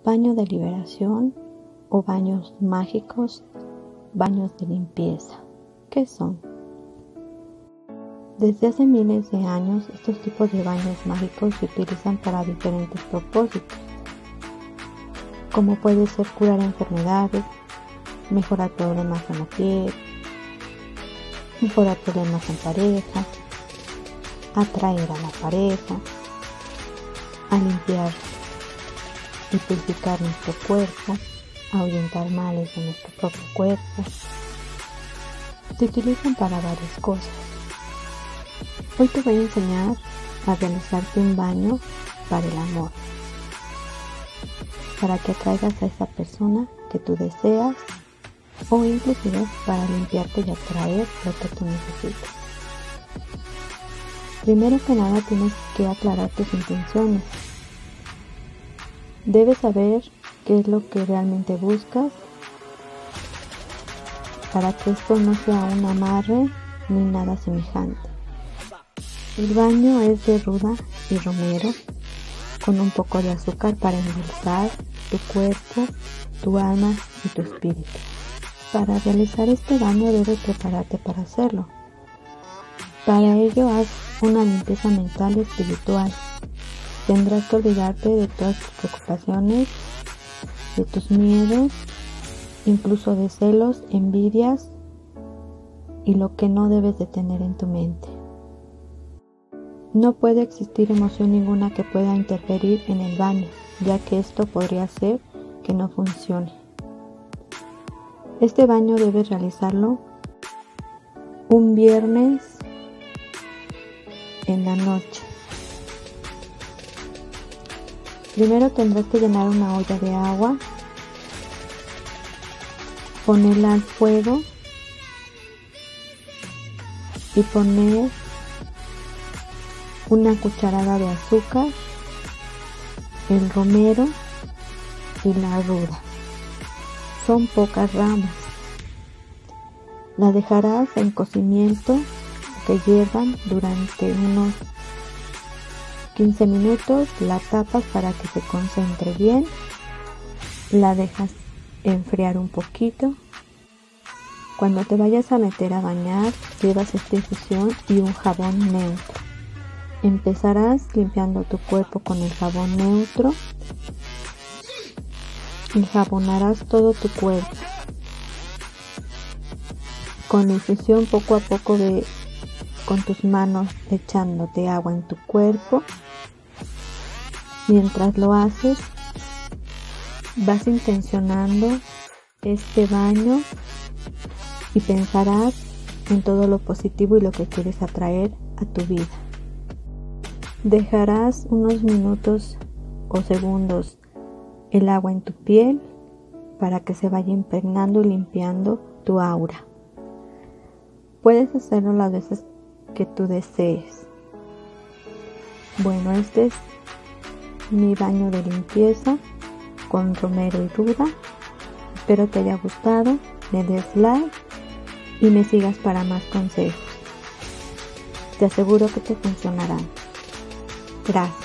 baño de liberación o baños mágicos, baños de limpieza. ¿Qué son? Desde hace miles de años, estos tipos de baños mágicos se utilizan para diferentes propósitos, como puede ser curar enfermedades, mejorar problemas en la piel, mejorar problemas en pareja, atraer a la pareja, a limpiar y purificar nuestro cuerpo, a ahuyentar males de nuestro propio cuerpo. Se utilizan para varias cosas. Hoy te voy a enseñar a realizarte un baño para el amor, para que atraigas a esa persona que tú deseas o inclusive para limpiarte y atraer lo que tú necesitas. Primero que nada tienes que aclarar tus intenciones. Debes saber qué es lo que realmente buscas para que esto no sea un amarre ni nada semejante. El baño es de ruda y romero con un poco de azúcar para endulzar tu cuerpo, tu alma y tu espíritu. Para realizar este baño debes prepararte para hacerlo. Para ello haz una limpieza mental y espiritual. Tendrás que olvidarte de todas tus preocupaciones, de tus miedos, incluso de celos, envidias y lo que no debes de tener en tu mente. No puede existir emoción ninguna que pueda interferir en el baño, ya que esto podría hacer que no funcione. Este baño debes realizarlo un viernes en la noche. Primero tendrás que llenar una olla de agua, ponerla al fuego y poner una cucharada de azúcar, el romero y la ruda. Son pocas ramas. La dejarás en cocimiento que hiervan durante unos 15 minutos, la tapas para que se concentre bien, la dejas enfriar un poquito. Cuando te vayas a meter a bañar, llevas esta infusión y un jabón neutro. Empezarás limpiando tu cuerpo con el jabón neutro. Enjabonarás todo tu cuerpo. Con la infusión poco a poco con tus manos echándote agua en tu cuerpo. Mientras lo haces, vas intencionando este baño y pensarás en todo lo positivo y lo que quieres atraer a tu vida. Dejarás unos minutos o segundos el agua en tu piel para que se vaya impregnando y limpiando tu aura. Puedes hacerlo las veces que tú desees. Bueno, este es mi baño de limpieza con romero y ruda. Espero te haya gustado, me des like y me sigas para más consejos. Te aseguro que te funcionarán. Gracias.